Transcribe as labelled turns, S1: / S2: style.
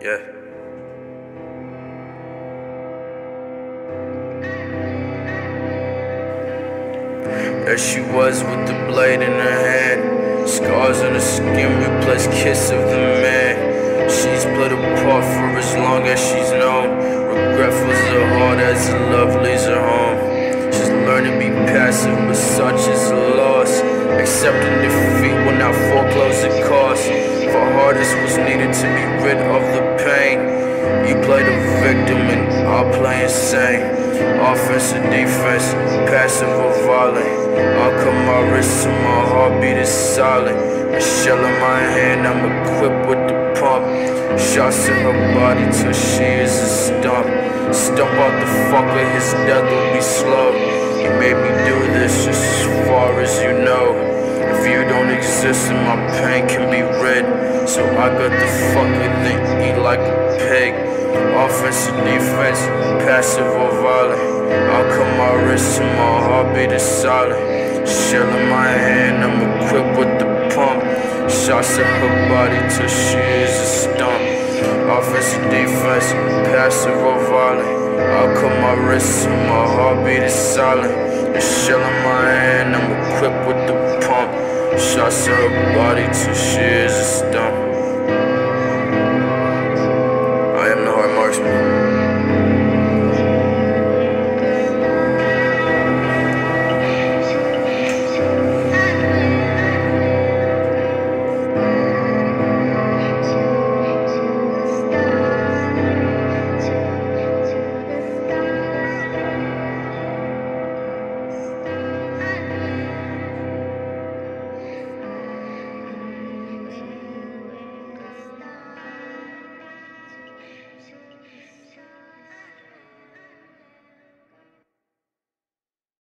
S1: Yeah. There she was with the blade in her hand, scars on her skin replace kiss of the man. She's played a part for as long as she's known. Regretful as her heart as the love leaves her home. She's learned to be passive, but such is a loss. Accepting defeat will not foreclose the cost. For hardest was needed to be rid of the pain. You play the victim and I'll play insane. Offense or defense, passive or violent. I'll cut my wrist till my heartbeat is silent. A shell in my hand, I'm equipped with the pump. Shots in her body till she is a stump. Stump out the fucker, his death will be slow. You made me do this just as far as you know. If you don't exist, then my pain can be rid. So I got the fucker, then eat like a pig. Offense or defense, passive or violent. I'll cut my wrist till my heartbeat is silent. Shell in my hand, I'm equipped with the pump. Shots at her body till she is a stump. Offense or defense, passive or violent. I'll cut my wrist till my heartbeat is silent. A shell in my hand, I'm equipped with the pump. Shots at her body till she is a stump.